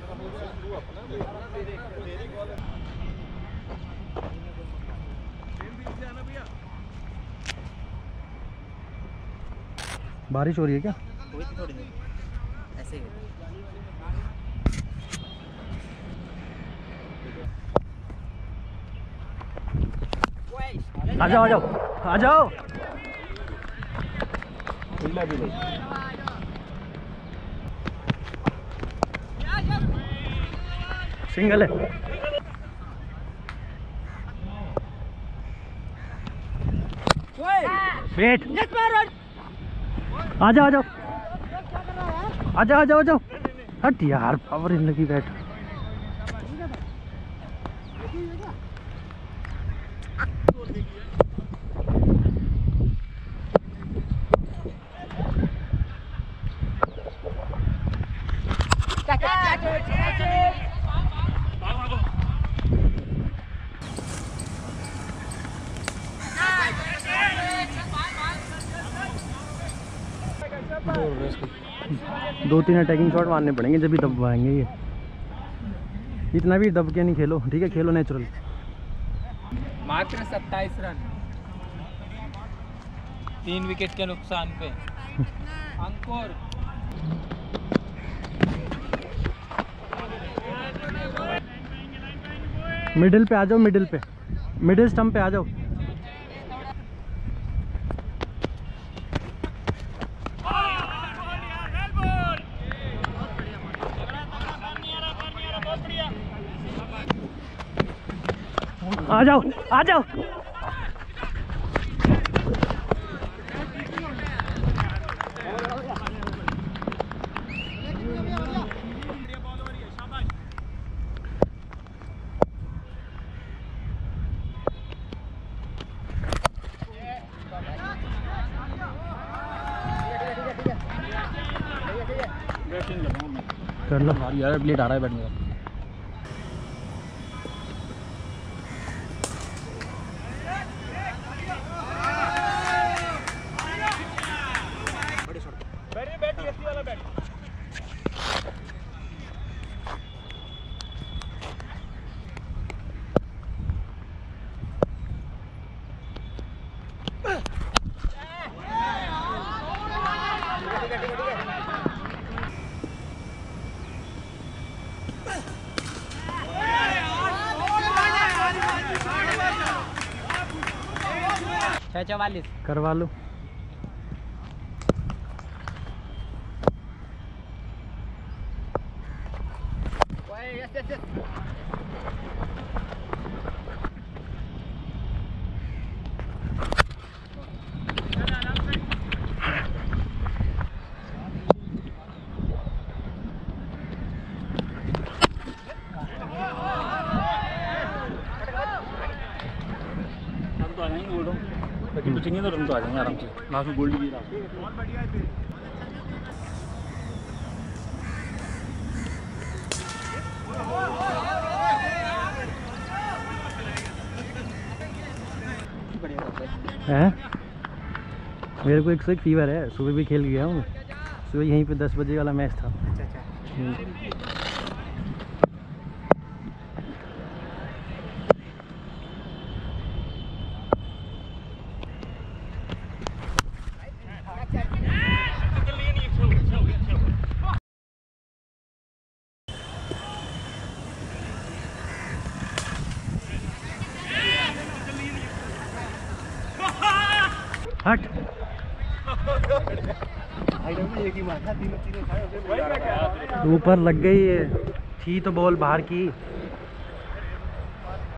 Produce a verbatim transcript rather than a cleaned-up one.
बारिश हो रही है क्या? थोड़ी देर ऐसे ही। आ जाओ आ जाओ आ जाओ। सिंगल है। वेट। आ जाओ आ जाओ आ जाओ आ जाओ आ जाओ। हट यार, पावर इन लगी बैठ। दो तीन अटैकिंग शॉट मारने पड़ेंगे जब भी दब आएंगे ये। इतना भी दब के नहीं खेलो, ठीक है? खेलो नेचुरल। मात्र सत्ताईस रन, तीन विकेट के नुकसान पे। अंकुर मिडिल पे आ जाओ, मिडिल पे, मिडिल स्टंप पे आ जाओ। आ जाओ आ जाओ। कर लो यार, ब्लेड आ रहा है बैठने का। छः चवालीस करवा लो। लेकिन बचेंगे तो रन तो आ जाएंगे आराम से। लास्ट में गोल्ड भी रहा। है मेरे को एक सौ एक फीवर है, सुबह भी खेल गया हूँ। सुबह यहीं पे दस बजे वाला मैच था। अच्छा अच्छा। हट। ऊपर लग गई है, थी तो बॉल बाहर की।